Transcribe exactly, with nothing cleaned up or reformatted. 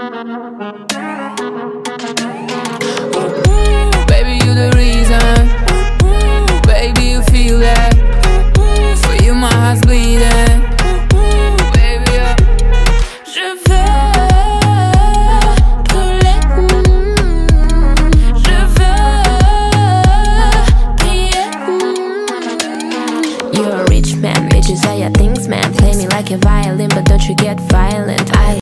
Baby, you the reason. Baby, you feel that. For you my heart's bleeding. Baby, yeah. Je veux brûler. Je veux briller. You're a rich man, you desire things, man. Play me like a violin, but don't you get violent. I